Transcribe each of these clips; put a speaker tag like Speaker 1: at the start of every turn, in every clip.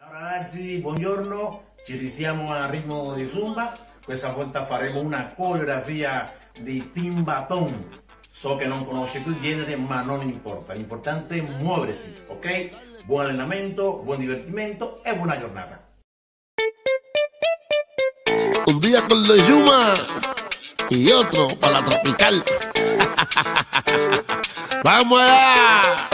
Speaker 1: Ragazzi, buongiorno, ci risiamo a ritmo di zumba. Questa volta faremo una coreografia di timbatón. So che non conosci il genere, ma non importa, l'importante è muoversi, ok? Buon allenamento, buon divertimento e buona giornata.
Speaker 2: Un día con la Yuma y otro para la tropical. ¡Vamos allá!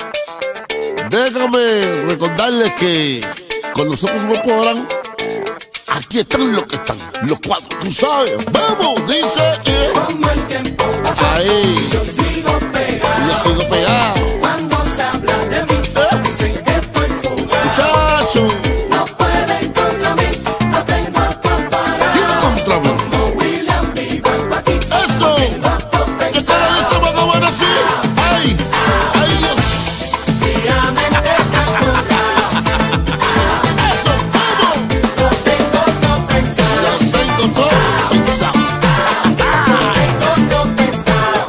Speaker 2: Déjame recordarles que con nosotros no podrán. Aquí están los que están, los cuatro, tú sabes. ¡Vamos! Dice que
Speaker 3: como el tiempo pasa,
Speaker 2: ahí
Speaker 3: yo sigo pegado.
Speaker 2: yo sigo pegado.
Speaker 3: Cuando se habla de mí, dicen que estoy fugado.
Speaker 2: Muchacho,
Speaker 3: No pueden contra mí, no tengo apagado.
Speaker 2: ¿quién contra mí?
Speaker 3: Como William vivo aquí.
Speaker 2: ¡Eso! ¿Qué cara dice más o menos así? ¡Ay! ¡Ay, Dios!
Speaker 3: Ciegamente calculado.
Speaker 2: ¡Eso! ¡Vamos!
Speaker 3: Lo tengo todo pensado.
Speaker 2: Lo tengo todo pensado.
Speaker 3: Lo tengo todo pensado.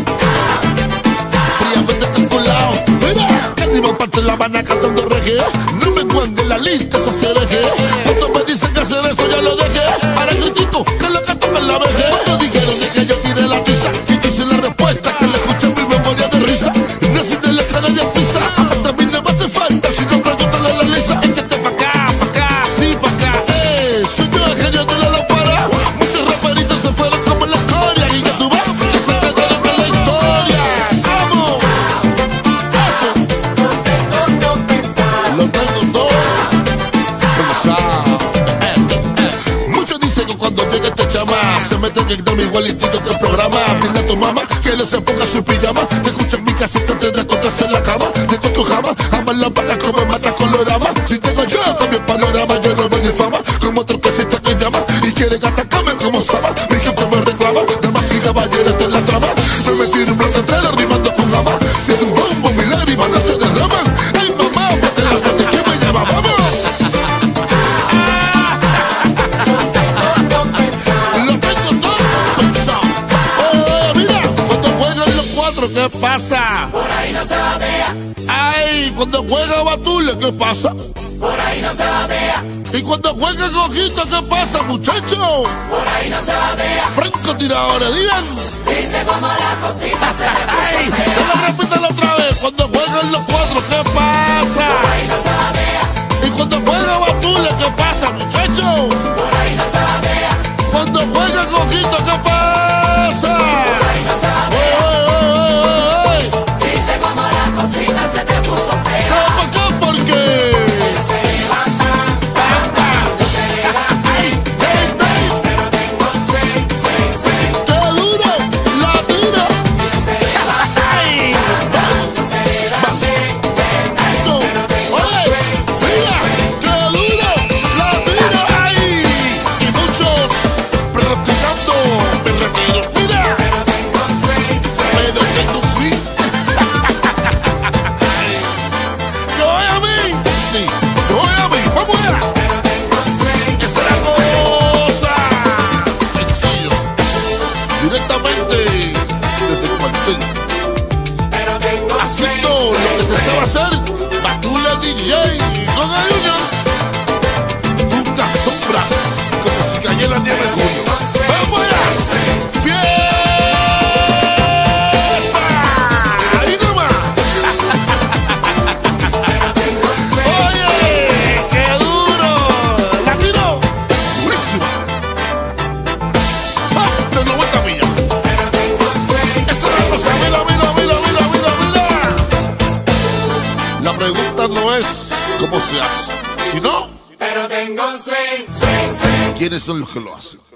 Speaker 2: Fríamente calculado. Mira, que ni me parte la mano cantando reggae. No me guarde la lista, eso se deje. Cuando me dicen que hacer eso ya lo dejé. Para el critico, que lo canto con la vejez. Cuando dijeron de que yo tiré la tiza, y quise la respuesta, que le escuché mi memoria de risa. Nací de la cara de pizza. Hasta a mí no me hace falta, si no pregúntale a la lisa. Échate pa' acá, sí, pa' acá. Soy yo el genio de la lámpara. Muchos raperitos se fueron como la escoria. Y ya tú ves que se quedaron en la historia. ¡Vamos! Eso.
Speaker 3: Lo tengo todo pensado.
Speaker 2: Lo tengo todo pensado. Muchos dicen que cuando llegue este chama se mete en el drum igualitito que el programa. Dile a tu mamá que le se ponga su pijama. Te escucha en mi casita antes de acostarse en la cama. Tengo tu jama, ama la paga como mata colorama. Si tengo yo cambio el panorama, yo no me difama. Como otro casita que llama y quieren atacarme como Sama. Mi gente me reclama, damas y caballeros en la trama. Me metí en un blanco entero rimando con jama. Siento un bombo, mi lágrima no se derraman. Ay mamá, mete la voz de que me llama, vamos.
Speaker 3: Todo pensado.
Speaker 2: Lo tengo todo pensado. Mira, cuando juegan los cuatro, ¿qué pasa?
Speaker 3: Por ahí no se batea.
Speaker 2: Ay, cuando juega Batule, ¿qué pasa?
Speaker 3: Por ahí no se batea.
Speaker 2: Y cuando juega Cojito, ¿qué pasa, muchachos?
Speaker 3: Por ahí no se batea.
Speaker 2: Francotiradores, digan.
Speaker 3: Viste como la cosita se le
Speaker 2: Ay,
Speaker 3: puso fea.
Speaker 2: repítalo otra vez. Cuando juegan los cuatro, ¿qué pasa?
Speaker 3: Por ahí no se batea.
Speaker 2: Y cuando juega Batule, ¿qué pasa, muchachos?
Speaker 3: Por ahí no se batea.
Speaker 2: Cuando juega Cojito, ¿qué pasa?
Speaker 3: Por ahí no se batea.
Speaker 2: ¡Ey!
Speaker 3: Viste como la cosita se te puso fea.
Speaker 2: ¿Sabes por qué? Porque
Speaker 3: Se levanta, yo se levanta.
Speaker 2: ¡Ey!
Speaker 3: Pero tengo seis.
Speaker 2: ¡Qué duro! ¡La tira!
Speaker 3: Se levanta,
Speaker 2: ¡Ay!
Speaker 3: yo se levanta.
Speaker 2: ¡Eso! ¡Oye! ¡Mira! ¡Qué duro! ¡La tira! ¡Ay! Y muchos practicando me retiro. ¡Mira!
Speaker 3: Pero tengo seis.
Speaker 2: Pero tengo sí. ¿Qué voy a mí? Sí. ¿Qué voy a mí? ¡Vamos allá!
Speaker 3: Pero tengo seis.
Speaker 2: ¡Esa es la cosa! Sencillo. Directamente desde el cuartel.
Speaker 3: Pero tengo
Speaker 2: Haciendo lo que se sabe hacer. Batule DJ con ayuda. Putas sombras. Como si cayera la nieve en junio. ¡Vamos allá! ¡Fiesta! ¡Ahí nomás! ¡Oye! ¡Qué duro! ¡Latino! ¡Durísimo! ¡Más de 90 millas! ¡Esa es la cosa! ¡Mira! La pregunta no es cómo se hace, sino
Speaker 3: Pero tengo seis.
Speaker 2: quiénes son los que lo hacen.